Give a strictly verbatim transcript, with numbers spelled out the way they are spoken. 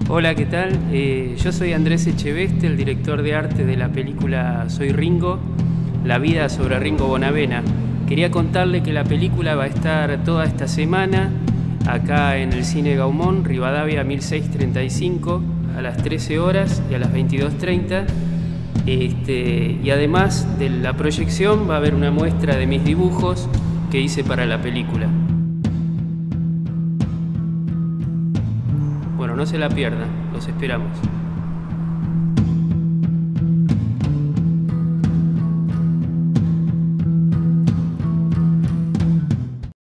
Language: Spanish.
Hola, ¿qué tal? Eh, yo soy Andrés Echeveste, el director de arte de la película Soy Ringo, la vida sobre Ringo Bonavena. Quería contarle que la película va a estar toda esta semana acá en el Cine Gaumont, Rivadavia mil seiscientos treinta y cinco, a las trece horas y a las veintidós treinta. Este, y además de la proyección va a haber una muestra de mis dibujos que hice para la película. Bueno, no se la pierdan, los esperamos.